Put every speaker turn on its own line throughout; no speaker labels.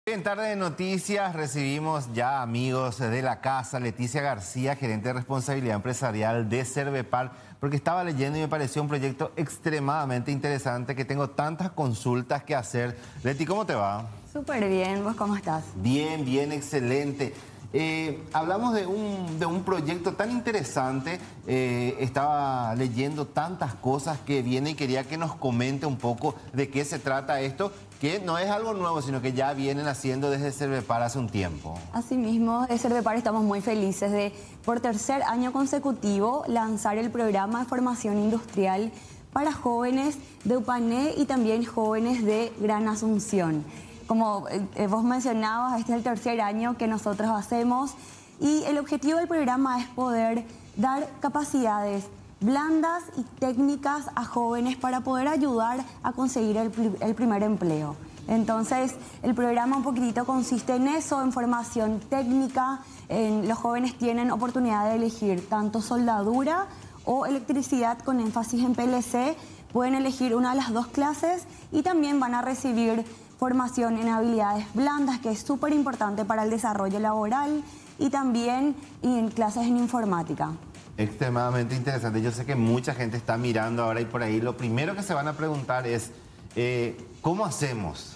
En Tarde de Noticias recibimos ya amigos de la casa, Leticia García, gerente de responsabilidad empresarial de Servepar, porque estaba leyendo y me pareció un proyecto extremadamente interesante, que tengo tantas consultas que hacer. Leti, ¿cómo te va?
Súper bien, ¿vos cómo estás?
Bien, bien, excelente. Hablamos de un proyecto tan interesante, estaba leyendo tantas cosas que viene y quería que nos comente un poco de qué se trata esto, que no es algo nuevo, sino que ya vienen haciendo desde Servepar hace un tiempo.
Asimismo, de Servepar estamos muy felices de, por tercer año consecutivo, lanzar el programa de formación industrial para jóvenes de Upané y también jóvenes de Gran Asunción. Como vos mencionabas, este es el tercer año que nosotros hacemos y el objetivo del programa es poder dar capacidades blandas y técnicas a jóvenes para poder ayudar a conseguir el primer empleo. Entonces, el programa un poquitito consiste en eso, en formación técnica. Los jóvenes tienen oportunidad de elegir tanto soldadura o electricidad con énfasis en PLC. Pueden elegir una de las dos clases y también van a recibir formación en habilidades blandas, que es súper importante para el desarrollo laboral, y también en clases en informática.
Extremadamente interesante. Yo sé que mucha gente está mirando ahora y por ahí lo primero que se van a preguntar es ¿cómo hacemos?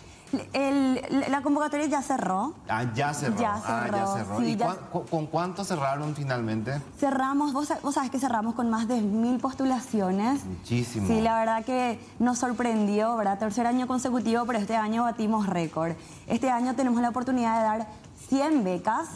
La convocatoria ya cerró.
Ah, ya cerró.
Ya cerró. Sí,
¿Y con cuánto cerraron finalmente?
Cerramos, vos sabés que cerramos con más de 1000 postulaciones.
Muchísimo.
Sí, la verdad que nos sorprendió, ¿verdad? Tercer año consecutivo, pero este año batimos récord. Este año tenemos la oportunidad de dar 100 becas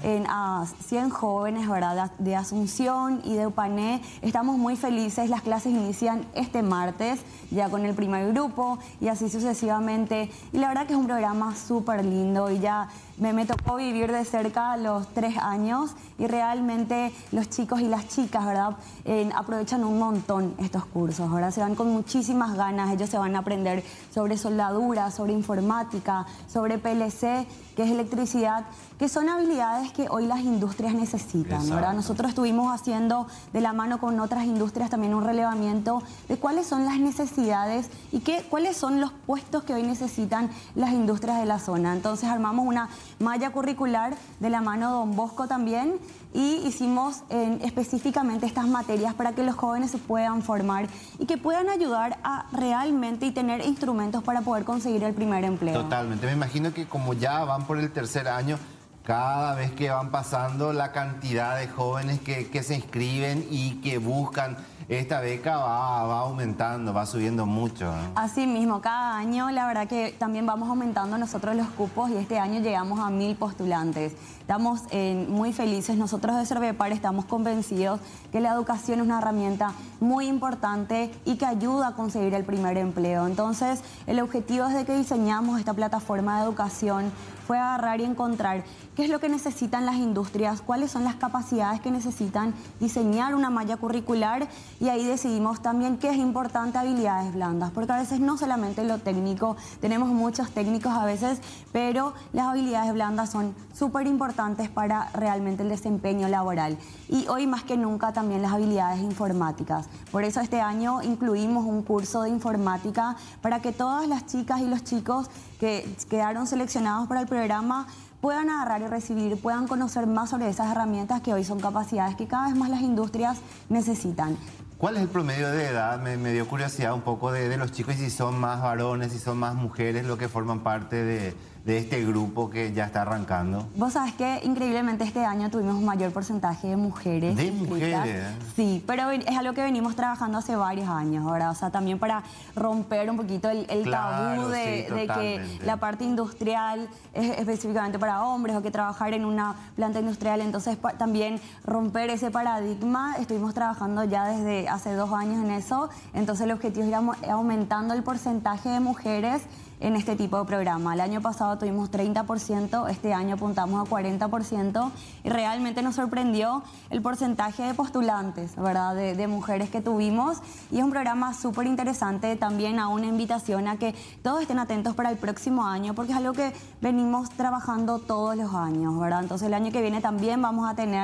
a 100 jóvenes, ¿verdad?, de Asunción y de Upané. Estamos muy felices. Las clases inician este martes, ya con el primer grupo y así sucesivamente. Y la verdad que es un programa súper lindo y ya me tocó vivir de cerca los 3 años y realmente los chicos y las chicas, ¿verdad?, aprovechan un montón estos cursos, ¿verdad? Se van con muchísimas ganas. Ellos se van a aprender sobre soldadura, sobre informática, sobre PLC, que es electricidad, que son habilidades que hoy las industrias necesitan, ¿verdad? Nosotros estuvimos haciendo de la mano con otras industrias también un relevamiento de cuáles son las necesidades y cuáles son los puestos que hoy necesitan las industrias de la zona. Entonces armamos una malla curricular de la mano de Don Bosco también y hicimos específicamente estas materias para que los jóvenes se puedan formar y que puedan ayudar a realmente y tener instrumentos para poder conseguir el primer empleo.
Totalmente. Me imagino que como ya van por el tercer año, cada vez que van pasando la cantidad de jóvenes que se inscriben y que buscan esta beca va aumentando, va subiendo mucho, ¿eh?
Así mismo, cada año la verdad que también vamos aumentando nosotros los cupos y este año llegamos a 1000 postulantes. Estamos muy felices. Nosotros de Servepar estamos convencidos que la educación es una herramienta muy importante y que ayuda a conseguir el primer empleo. Entonces, el objetivo desde que diseñamos esta plataforma de educación fue agarrar y encontrar qué es lo que necesitan las industrias, cuáles son las capacidades que necesitan, diseñar una malla curricular y ahí decidimos también qué es importante, habilidades blandas, porque a veces no solamente lo técnico, tenemos muchos técnicos a veces, pero las habilidades blandas son súper importantes para realmente el desempeño laboral. Y hoy más que nunca también las habilidades informáticas. Por eso este año incluimos un curso de informática para que todas las chicas y los chicos que quedaron seleccionados para el programa puedan agarrar y recibir, puedan conocer más sobre esas herramientas que hoy son capacidades que cada vez más las industrias necesitan.
¿Cuál es el promedio de edad? Me dio curiosidad un poco de los chicos, y si son más varones, si son más mujeres los que forman parte de este grupo que ya está arrancando.
Vos sabés que increíblemente este año tuvimos un mayor porcentaje de mujeres.
¿De mujeres?
Sí, pero es algo que venimos trabajando hace varios años, ¿verdad? O sea, también para romper un poquito el tabú de que la parte industrial es específicamente para hombres o que trabajar en una planta industrial. Entonces, también romper ese paradigma. Estuvimos trabajando ya desde hace 2 años en eso. Entonces, el objetivo es ir aumentando el porcentaje de mujeres en este tipo de programa. El año pasado tuvimos 30%, este año apuntamos a 40% y realmente nos sorprendió el porcentaje de postulantes, ¿verdad?, de mujeres que tuvimos, y es un programa súper interesante. También a una invitación a que todos estén atentos para el próximo año, porque es algo que venimos trabajando todos los años, ¿verdad? Entonces el año que viene también vamos a tener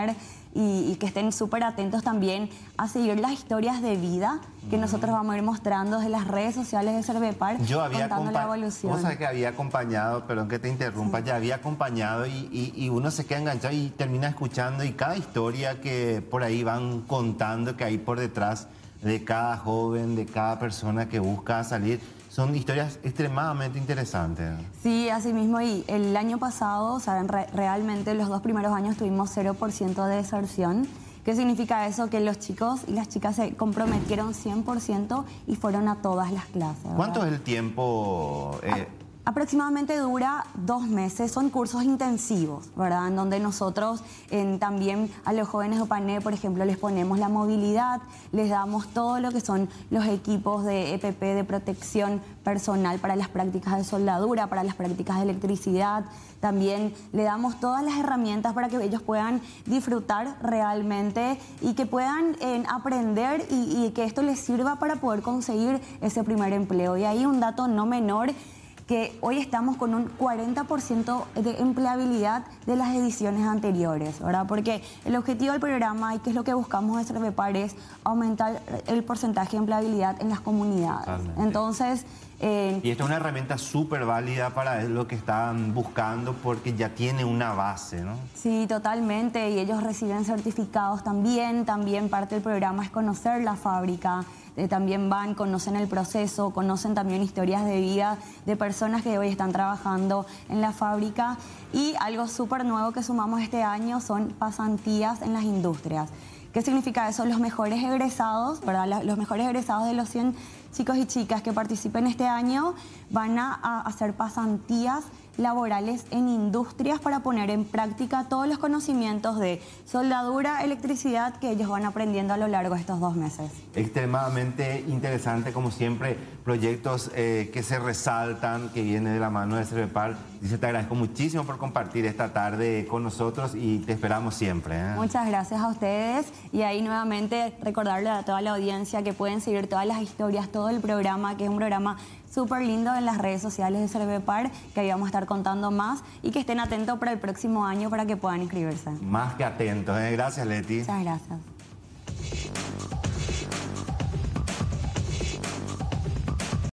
y que estén súper atentos también a seguir las historias de vida que nosotros vamos a ir mostrando desde las redes sociales de Cervepar,
Yo había
contando la evolución.
Vos sabés que había acompañado, perdón que te interrumpa, ya había acompañado y uno se queda enganchado y termina escuchando y cada historia que por ahí van contando que hay por detrás de cada joven, de cada persona que busca salir, son historias extremadamente interesantes.
Sí, así mismo, y el año pasado, saben, realmente los 2 primeros años tuvimos 0% de deserción. ¿Qué significa eso? Que los chicos y las chicas se comprometieron 100% y fueron a todas las clases, ¿verdad?
¿Cuánto es el tiempo?
Aproximadamente dura 2 meses, son cursos intensivos, ¿verdad? En donde nosotros también a los jóvenes de OPANE, por ejemplo, les ponemos la movilidad, les damos todo lo que son los equipos de EPP, de protección personal para las prácticas de soldadura, para las prácticas de electricidad. También le damos todas las herramientas para que ellos puedan disfrutar realmente y que puedan aprender y que esto les sirva para poder conseguir ese primer empleo. Y ahí un dato no menor, que hoy estamos con un 40% de empleabilidad de las ediciones anteriores, ¿verdad? Porque el objetivo del programa, y que es lo que buscamos de Cervepar, es aumentar el porcentaje de empleabilidad en las comunidades.
Totalmente.
Entonces...
y esta es una herramienta súper válida para lo que están buscando porque ya tiene una base, ¿no?
Sí, totalmente, y ellos reciben certificados también. También parte del programa es conocer la fábrica. También van, conocen el proceso, conocen también historias de vida de personas que hoy están trabajando en la fábrica. Y algo súper nuevo que sumamos este año son pasantías en las industrias. ¿Qué significa eso? Los mejores egresados, ¿verdad? Los mejores egresados de los 100 chicos y chicas que participen este año van a hacer pasantías laborales en industrias para poner en práctica todos los conocimientos de soldadura, electricidad que ellos van aprendiendo a lo largo de estos 2 meses.
Extremadamente interesante, como siempre, proyectos que se resaltan, que vienen de la mano de Cervepar. Dice, te agradezco muchísimo por compartir esta tarde con nosotros y te esperamos siempre, ¿eh?
Muchas gracias a ustedes, y ahí nuevamente recordarle a toda la audiencia que pueden seguir todas las historias, todo el programa, que es un programa súper lindo, en las redes sociales de Cervepar, que ahí vamos a estar contando más, y que estén atentos para el próximo año para que puedan inscribirse.
Más que atentos, ¿eh? Gracias, Leti.
Muchas gracias.